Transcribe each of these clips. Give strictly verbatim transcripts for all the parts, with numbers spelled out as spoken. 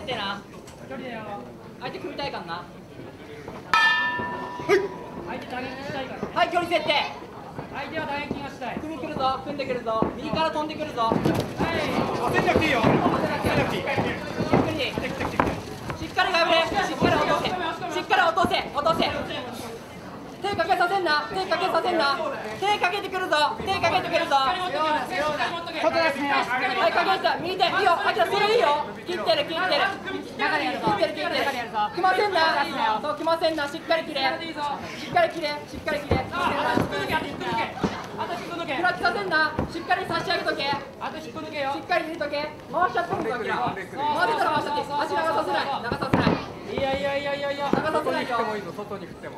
設定な。相手組みたいからな。 はい相手打撃したいから。 はい、距離設定。 相手は打撃がしたい。 組み来るぞ、組んでくるぞ。右から飛んでくるぞ。 はい。 焦んなくていいよ。焦んなくていい。 しっかりがぶれ。しっかり落とせ。しっかり落とせ。落とせ。手かけさせんな。手かけさせんな。手かけてくるぞ。手かけてくるぞ。はい、かけた。右手。いいよ。あきら、それいいよ。切ってる、切ってる。切ってる、切ってる。来ませんな。そう、来ませんな。しっかり切れ。しっかり切れ。しっかり切れ。クラッチさせんな。しっかり差し上げとけ。 あと引っこ抜けよ。 しっかり入れとけ。回しちゃってもいいぞ、あきら。回せたら回しちゃって。足長させない。長させない。 いやいやいやいやいや。 長させないよ。 外に振っても。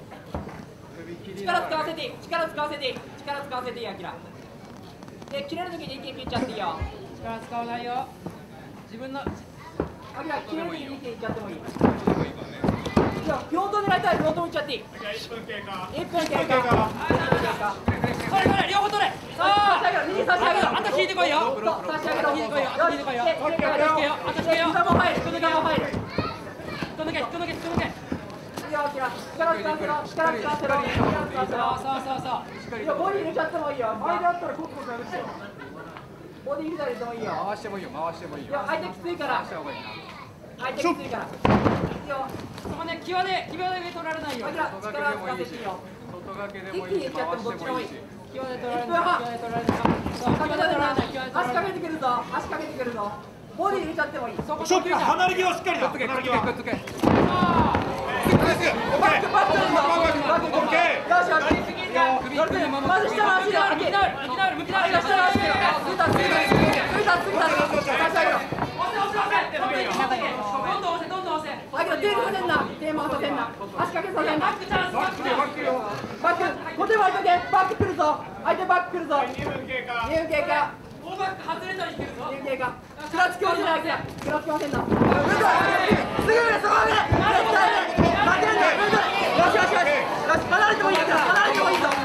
力使わせていい。力使わせていい。力使わせていい、あきら。で、切れるときに一気に切っちゃっていいよ。 力使わないよ。自分の。 あきら、切れるときに一気にいっちゃってもいい。いや、両頭狙いたい。両頭いっちゃっていい。いっぷん経過。いっぷん経過。 それそれ、両方取れ。さあ、 右差し上げろ。 あと引いてこいよ。 差し上げろ。 引いてこいよ。あと引いてこいよ。あと引けよ。あと引けよ。 膝も入る。膝も入る。 引っこ抜け、引っこ抜け、引っこ抜け。 いや、力使わせろ。力使わせろ。力使わせろ。 そうそうそうそう。 いや、ボディ入れちゃってもいいよ。前であったらコツコツやるってよ。ボディ入れたりしてもいいよ。 回してもいいよ。回してもいいよ。 いや、相手きついから。 回した方がいいな。 相手きついから。いいよ。 そこね、際で、際で上取られないよ。 あきら、力使わせていいよ。 外掛けで一もいいし、 気にいっちゃっ回てもどっちでもいい。 してもいいし。 際で取られいっぷんはん。 ない。際で取られない。そう、際で取られない。際で取られない。 足かけてくるぞ。足かけてくるぞ。ボディ入れちゃってもいい。 そこショック離れ際しっかりだ。 バックバックくっつけ。 バック。 オッケー。 よしよし。まず下の足で歩け。 向き直る、向き直る、向き直る。 下の足で。ついたついたついたついた。差し上げろ。 どんどん押せ、どんどん押せ。 あきら、手入れさせんな。手回させんな。足かけさせんな。 バックチャンス、バックチャンス。 バック。小手前とけ。バック来るぞ。相手バック来るぞ。にふん経過。にふん経過。 オーバック外れたりしてるぞ。 にふん経過。クラッチきませんな。あきら。クラッチきませんな。すぐ上、そこ上。絶対上。負けんな。よしよしよし。よし、離れてもいいから。離れてもいいぞ。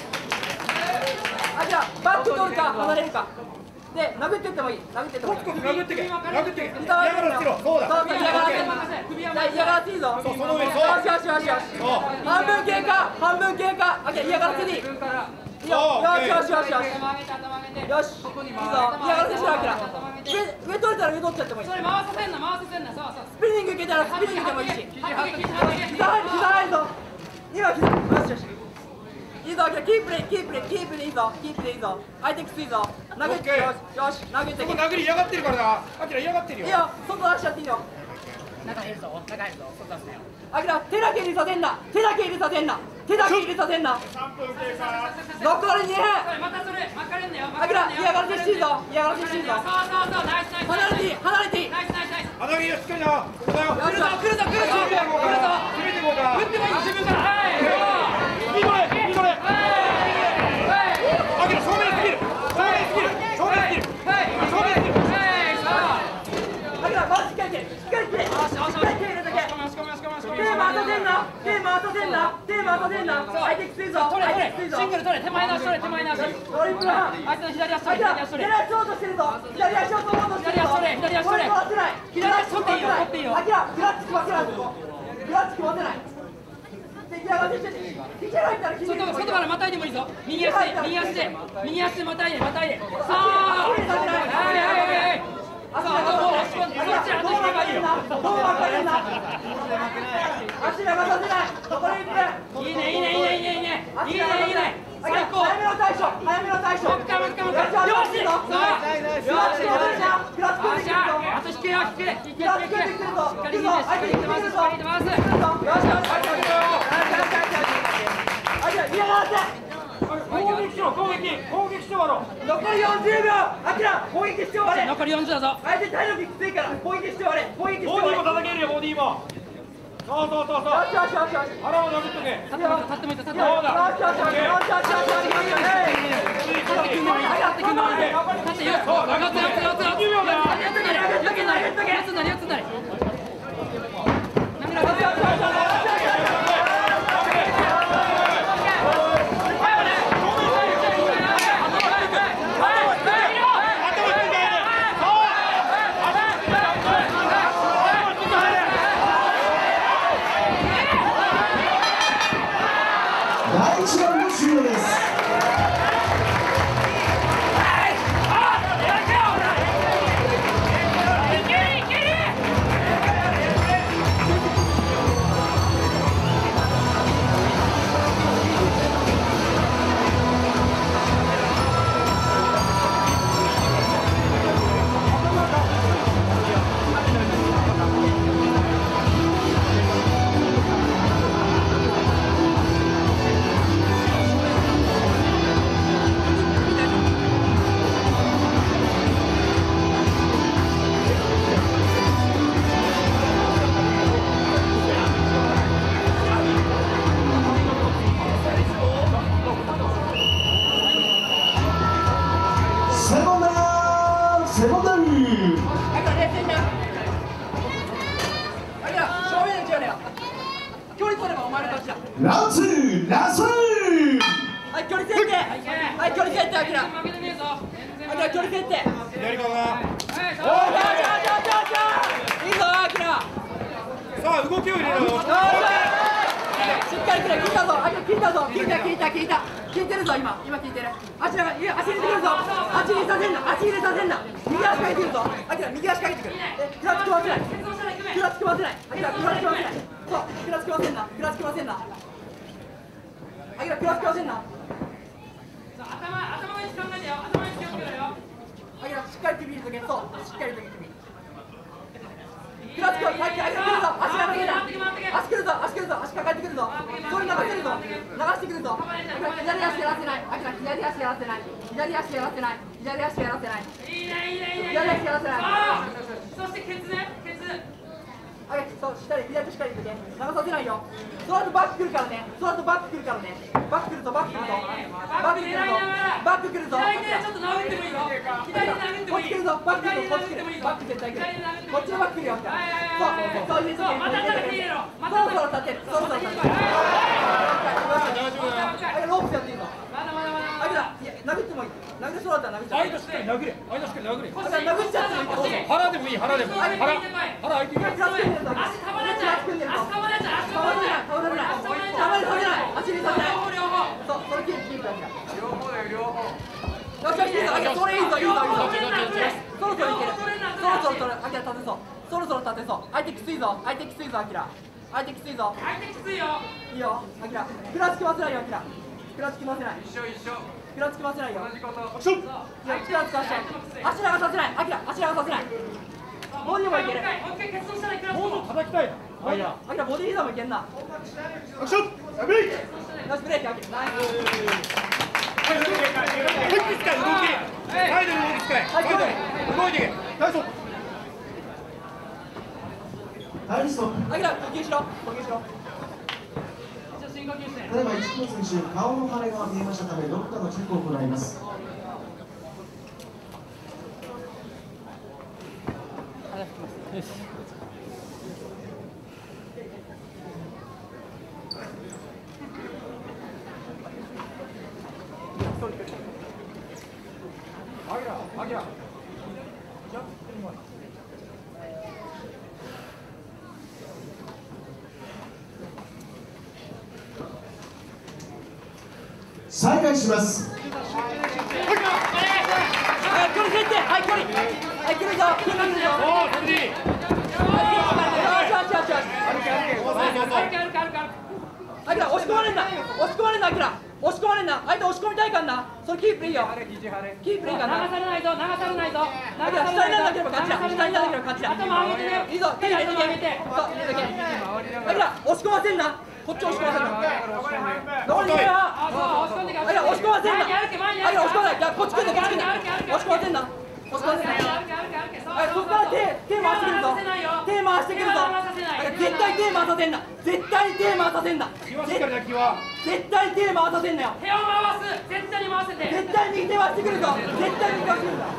あきら、バック取るか離れるか。で、殴ってってもいい。殴ってってもいい。 殴ってけ。殴ってけ。 膝は嫌がらせろ。そうだ。 そうそう、嫌がらせ。嫌がらせいいぞ。 そう、その上、そう。 よしよしよしよし。半分経過、半分経過。あきら、嫌がらせでいい。いいよ。よしよしよしよし。よし。いいぞ。嫌がらせしろ、あきら。上、上取れたら上取っちゃってもいい。 それ回させんな、回させんな、そうそう。 スピニングいけたらスピニングでもいいし。膝入る、膝入るぞ。今膝。よしよし。いいぞ、キープでいい、キープでいい、キープでいいぞ、キープでいいぞ。相手きついぞ。投げて、よし、よし、投げて。 そこ殴り嫌がってるからな。アキラ嫌がってるよ。 いいよ、外出しちゃっていいよ。 中入るぞ、中入るぞ、外出すなよ。 あきら、手だけ入れさせんな。手だけ入れさせんな。手だけ入れさせんな。 さんぷん経過。 残りにふん。 またそれ、巻かれんなよ。 あきら、嫌がらせしていいぞ。嫌がらせしていいぞ。 そうそうそう、ナイスナイス。 離れていい、離れていい。 ナイスナイスナイス。 鼻毛がしっかりな。ここだよ。 来るぞ、来るぞ、来るぞ。来るぞ。 攻めてこうか。 打ってもいい、自分から。はい。 いいこれ、いいこれ。アキラ正面すぎる。正面すぎる。正面すぎる。正面すぎる。 あきら、まずしっかり切れ。しっかり切れ。しっかり切れるだけ。手回させんな。手回させんな。手回させんな。相手きついぞ。 取れ、取れ。 相手きついぞ。 シングル取れ、手前の足取れ、手前の足。 ドリブルハン。 相手の左足取れ、 あきら、 左足取れ。 左足ショートしてるぞ。左足を取ろうとしてるぞ。 左足取れ、左足取れ。 これ回せない。 左足取っていいよ、取っていいよ。 あきら、クラッチ回せない。ここ。クラッチ回せない。出来上がってしてて。引けないったら引けない。 外からまたいでもいいぞ。右足で、右足で、右足でまたいで、またいで。さあ。はいはいはいはい。さあ、どう押し込んで、そっち後引けばいいよ。 どう分かるんだ。足長させない。残りいっぷん。 いいね、いいね、いいね、いいね、いいね。いいね、いいね。最高。 早めの対処。早めの対処。 もう一回、もう一回、もう一回。よし。さあ。 クラッチ込んでるな。クラッチ込んでくるぞ。 あと引けよ、引け。引け、 クラッチ込んで引け。 くるぞ。 しっかり引いて、しっかり引いてます、しっかり引いてます。 よしよし。あきら、嫌がらせ。 攻撃しろ、攻撃。攻撃して終わろう。 残りよんじゅうびょう。あきら、攻撃して終われ。 残りよんじゅうだぞ。 相手体力きついから攻撃して終われ。攻撃してボディも終われ。 叩けるよ、ボディも。そうそうそうそう。 よしよしよしよし。 腹も殴っとけ。 立ってもいい、立ってもいい、立ってもいい。 そうだ。 よしよしよしよしよしよしよし。 立ってくんのいい。立ってよ。 そう、 四つ四つ四つ四つ。 にびょうだよ。 四つなり、四つなり、四つなり、四つなり。涙が出る。 そセボタン。 あきら冷静にな。あきら正面に違うねよ。距離取ればお前の勝ちだ。 ラウンドツーラスト。 はい距離設定。はい距離設定あきら。あきら距離設定。 左側が。 おーいいぞあきら。 さあ動きを入れろよ。 しっかりくれ聞いたぞあきら聞いたぞ聞いた聞いた聞いた聞いてるぞ今今聞いてる。足がいや足入れてくるぞ。足入れさせんな足入れさせんな。右足かけてくるぞあきら右足かけてくる。えクラッチ組ませないクラッチ組ませないあきらクラッチ組ませない。そうクラッチ組ませんなクラッチ組ませんなあきらクラッチ組ませんな。 頭頭の位置考えてよ頭の位置気をつけろよ。 あきらしっかり首入れとけ。そうしっかりと首クラッチ組ませない。あきら来るぞ足が上げない足来るぞ足来るぞ足抱えてくるぞ。それ流せるぞ流してくるぞ。あきら左足やらせないあきら左足やらせない左足やらせない左足やらせないいいねいいねいいね。 左足やらせない。 そしてケツねケツ。 あげそうしっかり左手しっかり入れて流させないよ。その後バック来るからねその後バック来るからねバック来るぞバック来るぞバック来るぞバック来るぞ左手ちょっと殴ってもいいよ。左手殴ってもいい。 こっち来るぞバック来るぞこっち来るバック絶対来るこっちのバック来るよ。そうそうそう入れてそうまた立てて入れろ。 そろそろ立てるそろそろ立てる。あげロープやっていいぞ。 まだまだまだ。 あげだいや殴ってもいい殴ってそうだったら殴っちゃう。 間しっかり殴れ間しっかり殴れ。 あげ殴っちゃってもいい。 腹でもいい腹でも腹腹相手に。 クラッチ組んでるぞ足たまらんじゃん。足たまらんじゃん。足たまらんじゃん。 倒れない倒れない倒れない足にさせない。 両方両方。 そうそれキープキープだから両方だよ両方。よしよしいいぞあげそれいいぞいいぞいいぞ。そろそろいけるそろそろ取るあきら立てそうそろそろ立てそう相手きついぞ相手きついぞあきら相手きついぞ相手きついよ。 いいよあきらクラッチ組ませないよあきらクラッチ組ませない一緒一緒。 クラッチ組ませないよ同じこと。 いやクラッチ組ませない足長させないあきら足長させないボディもいけるもう一回ケツをしたらクラッチ。 もう叩きたいな。 あきらあきらボディ膝もいけんな。 アクション。ブレイク。 よしブレーキあきらナイス。 はい動き使い動き。サイドに動き使い。サイドに動いていけ。大丈夫。 はいストップ。 あきら呼吸しろ呼吸しろ。 一応深呼吸して。 ただいまいちキロ選手顔の腫れが見えましたためドクターのチェックを行います。 アギラアギラ。 再開します。 はい距離設定はい距離はい距離ぞ距離ぞ。 おおそれでいい。 よしよしよしよし。 歩け歩け歩け歩け。 あきら押し込まれんな押し込まれんなあきら押し込まれんな相手押し込みたいからなそれキープでいいよキープでいいからな。 流されないぞ流されないぞ。 あきら下にならなければ勝ちだ下にならなければ勝ちだ。 頭上げてね。 いいぞ手入れてけそう入れてけあきら押し込ませんなこっち押し込ませんな残りによあそう押し込んであきら押し込ませんな前に歩け前にあきら押し込まないいやこっち来んでこっち来んで歩け歩け押し込ませんな押し込ませんな歩け歩け歩け。 はいそこから手手回してくるぞ手回してくるぞ絶対手回させんな絶対手回させんな気はしっかりな気は。 絶対手回させんなよ手を回す絶対に回せて。 絶対右手回してくるぞ絶対右手回してくるぞ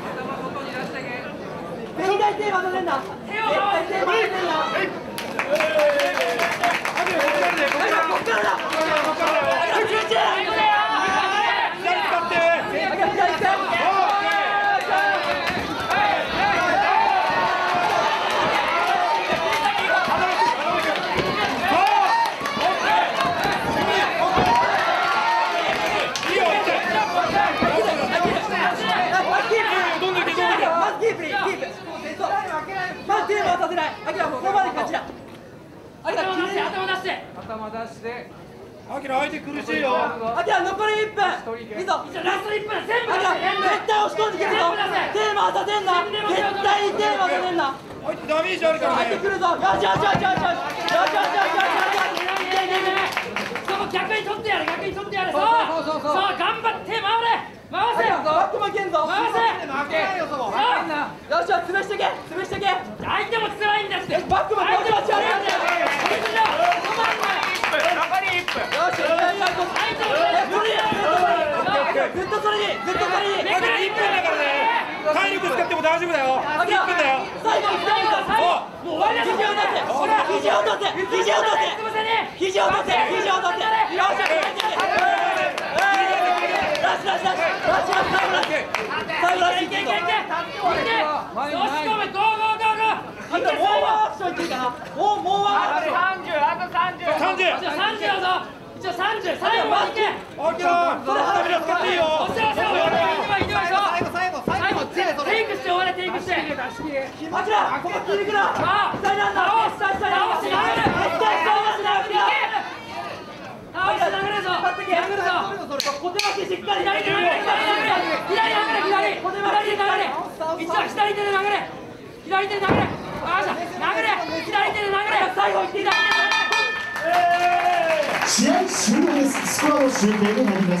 絶対手回させんな絶対手回させんなこっからだこっからだ集中左使って。 あきら左行ってまず手回させないあきらここまで勝ちだあきら頭出して頭出して。 頭出してアキラ相手苦しいよ。 あきら残りいっぷんいいぞじゃあラストいっぷん全部あきら出せ全部。 絶対押し込んでくるぞ手回させんな絶対に手回させんな相手ダメージあるからね。 入ってくるぞよしよしよしよしよしよしよしよしよしよしそこ逆に取ってやれ逆に取ってやれ。そうそうそう。さあ頑張って回れ回せ。 バックもいけんぞ回せ。 負けよそこさあよしよし潰してけ潰してけよ相手も辛いんだって。 しバックもこっちも強いよしよ残りいっぷんしよしずっとそれにずっとそれにずっとそれにまだいっぷんだからね。体力使っても大大丈夫だよ。 あきらいっぷんだよ。 最後最後最後もう終わりだ。肘を落とせほら肘を落とせ肘を落とせ肘を落とせ肘を落とせよっしゃラスラスラスラスラス最後ラス最後ラスいけいけいけいけよしごめんゴーゴーゴーゴーあともうワンアクションいっていいかなもうもうワンアクションさんじゅうあとさんじゅう三十。 じゃあさんじゅうだぞ。一応さんじゅう最後までいけ。 あきら。それ花火使っていいよ。 おせおせおせ。いってまいってまいぞ。 最後最後最後テイクして終われテイクして。 あきらここ切りくなさあ下になんだ下下に直して殴れ。 下下に殴れ倒して殴れぞ。殴るぞ。 小手巻きしっかり左で殴れ左で殴れ左で殴れ左左で殴れ。一応左手で殴れ。左手で殴れ。あじゃ殴れ。左手で殴れ。 最後いっていいか試合終了です。スコアの集計になります。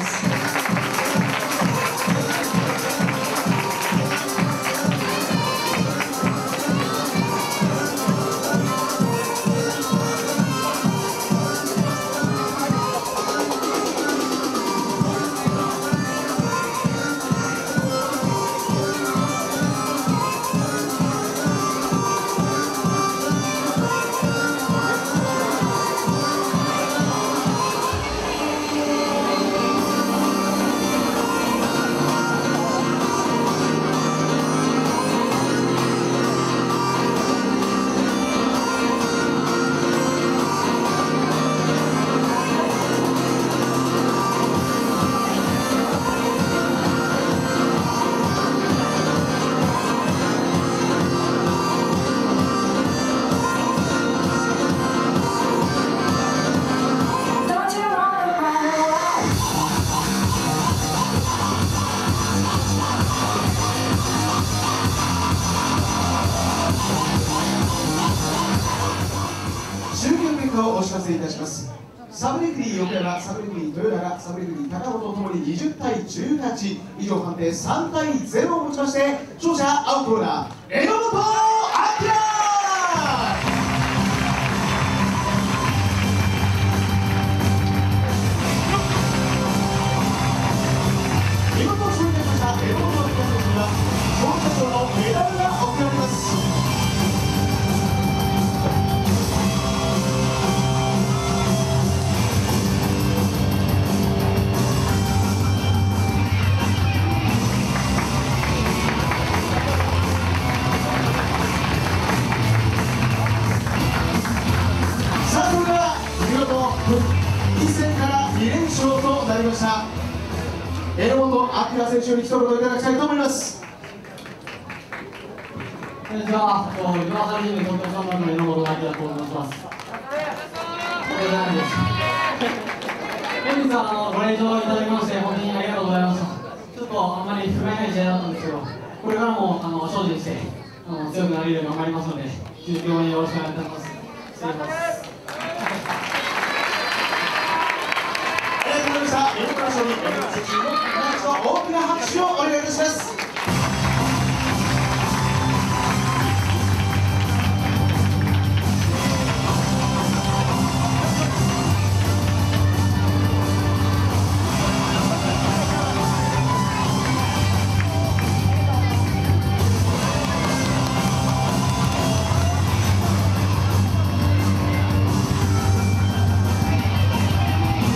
をお知らせいたします。サブレフリー横山、サブレフリー豊永、サブレフリー高本ともににじゅうたいじゅうはち、以上判定さんたいゼロをもちまして勝者青コーナー榎本明。見事勝利いたしました榎本明選手には勝者賞のメダルが贈られます。いっ戦からに連勝となりました榎本明選手に一言いただきたいと思います。 こんにちは、岩原ジム東京さんばんの榎本明と申します。本日はあのご来場いただきまして本当にありがとうございました。ちょっとあんまり不甲斐ない試合だったんですけど、これからもあの精進してあの強くなれるように頑張りますので、実況によろしくお願いいたします。失礼します。 ありがとうございました。